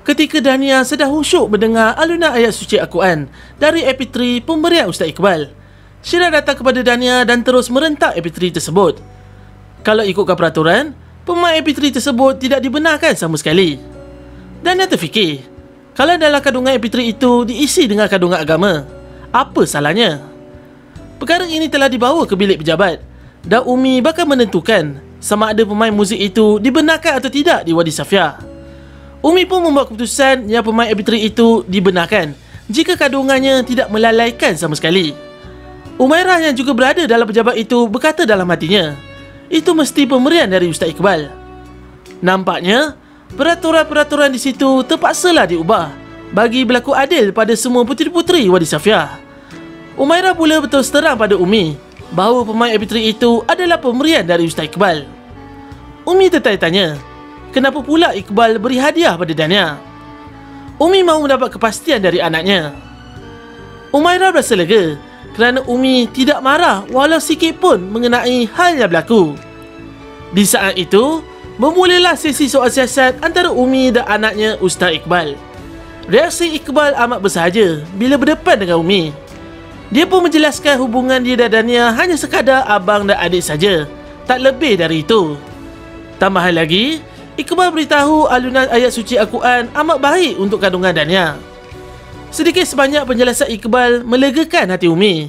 ketika Dania sedang khusyuk mendengar alunan ayat suci Al-Quran dari MP3 pemberian Ustaz Iqbal. Syirah datang kepada Dania dan terus merentak MP3 tersebut. Kalau ikutkan peraturan, pemain MP3 tersebut tidak dibenarkan sama sekali. Dania terfikir, kalau dalam kandungan MP3 itu diisi dengan kandungan agama, apa salahnya? Perkara ini telah dibawa ke bilik pejabat dan Umi bakal menentukan sama ada pemain muzik itu dibenarkan atau tidak di Wadi Safiah. Umi pun membuat keputusan yang pemain MP3 itu dibenarkan jika kandungannya tidak melalaikan sama sekali. Umairah yang juga berada dalam pejabat itu berkata dalam hatinya, itu mesti pemberian dari Ustaz Iqbal. Nampaknya peraturan-peraturan di situ terpaksalah diubah bagi berlaku adil pada semua puteri-puteri Wadi Safiah. Umairah pula berterus terang pada Umi bahawa pemain MP3 itu adalah pemberian dari Ustaz Iqbal. Umi tertanya-tanya, kenapa pula Iqbal beri hadiah pada Dania? Umi mahu mendapat kepastian dari anaknya. Umairah berasa lega kerana Umi tidak marah walau sikit pun mengenai hal yang berlaku. Di saat itu, bermulalah sesi soal siasat antara Umi dan anaknya Ustaz Iqbal. Reaksi Iqbal amat bersahaja bila berdepan dengan Umi. Dia pun menjelaskan hubungan dia dan Dania hanya sekadar abang dan adik saja, tak lebih dari itu. Tambahan lagi, Iqbal beritahu alunan ayat suci Al-Quran amat baik untuk kandungan Dania. Sedikit sebanyak penjelasan Iqbal melegakan hati Umi.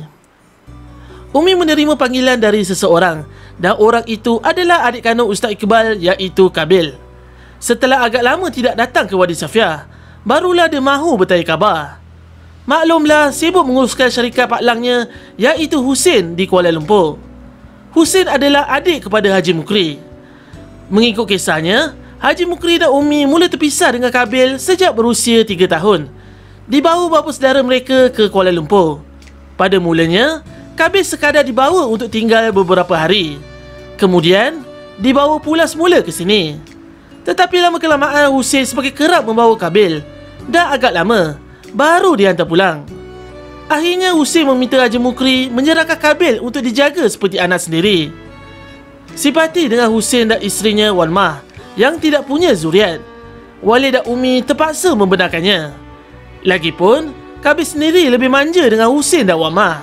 Umi menerima panggilan dari seseorang dan orang itu adalah adik kandung Ustaz Iqbal iaitu Kabil. Setelah agak lama tidak datang ke Wadi Safiah, barulah dia mahu bertanya khabar. Maklumlah sibuk menguruskan syarikat paklangnya iaitu Husin di Kuala Lumpur. Husin adalah adik kepada Haji Mukri. Mengikut kisahnya, Haji Mukri dan Umi mula terpisah dengan Kabil sejak berusia 3 tahun. Dibawa bapa saudara mereka ke Kuala Lumpur. Pada mulanya, Kabil sekadar dibawa untuk tinggal beberapa hari. Kemudian, dibawa pula semula ke sini. Tetapi lama-kelamaan Husin semakin kerap membawa Kabil dan agak lama baru dihantar pulang. Akhirnya Husin meminta Haji Mukri menyerahkan Kabil untuk dijaga seperti anak sendiri. Simpati dengan Husin dan isterinya Wan Mah yang tidak punya zuriat, Walid dan Umi terpaksa membenarkannya. Lagipun, Kabil sendiri lebih manja dengan Husin dan Wan Mah.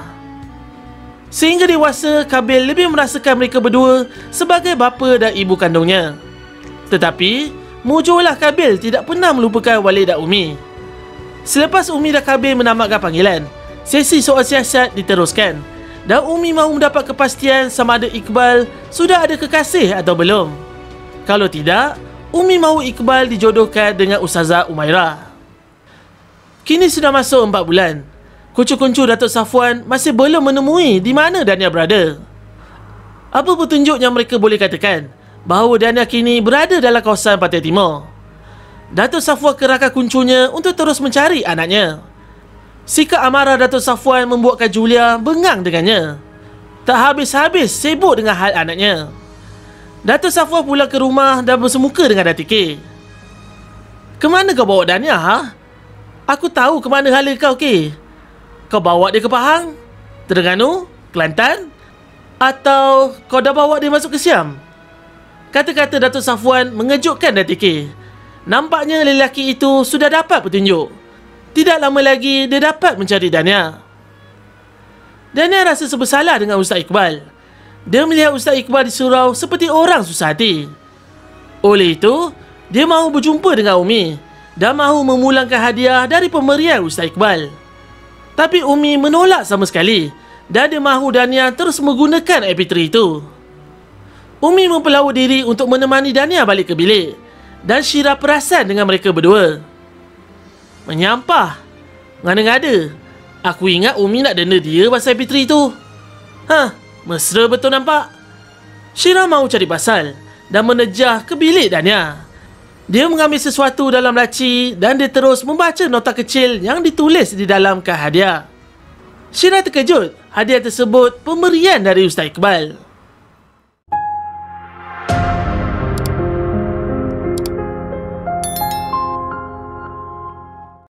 Sehingga dewasa, Kabil lebih merasakan mereka berdua sebagai bapa dan ibu kandungnya. Tetapi, mujurlah Kabil tidak pernah melupakan Walid dan Umi. Selepas Umi dan Kabil menamatkan panggilan, sesi soal siasat diteruskan dan Umi mahu mendapat kepastian sama ada Iqbal sudah ada kekasih atau belum. Kalau tidak, Umi mahu Iqbal dijodohkan dengan Ustazah Umairah. Kini sudah masuk 4 bulan. Kuncu-kuncu Datuk Safwan masih belum menemui di mana Dania berada. Apa petunjuk yang mereka boleh katakan bahawa Dania kini berada dalam kawasan Pantai Timur? Datuk Safwan kerahkan kuncunya untuk terus mencari anaknya. Sikap amarah Datuk Safwan membuatkan Julia bengang dengannya. Tak habis-habis sibuk dengan hal anaknya. Datuk Safwan pulang ke rumah dan bersemuka dengan Datuk K. Kemana kau bawa Dania, ha? Aku tahu ke mana hala kau, K. Kau bawa dia ke Pahang, Terengganu, Kelantan, atau kau dah bawa dia masuk ke Siam? Kata-kata Datuk Safwan mengejutkan Datuk K. Nampaknya lelaki itu sudah dapat petunjuk. Tidak lama lagi dia dapat mencari Dania. Dania rasa bersalah dengan Ustaz Iqbal. Dia melihat Ustaz Iqbal di surau seperti orang susah hati. Oleh itu, dia mahu berjumpa dengan Umi dan mahu memulangkan hadiah dari pemberian Ustaz Iqbal. Tapi Umi menolak sama sekali dan dia mahu Dania terus menggunakan MP3 itu. Umi mempelawak diri untuk menemani Dania balik ke bilik dan Syirah perasan dengan mereka berdua. Menyampah, ngada-ngada. Aku ingat Umi nak denda dia pasal MP3 tu. Mesra betul nampak. Syirah mahu cari pasal dan menejah ke bilik Dania. Dia mengambil sesuatu dalam laci dan dia terus membaca nota kecil yang ditulis di dalam kad hadiah. Syirah terkejut, hadiah tersebut pemberian dari Ustaz Iqbal.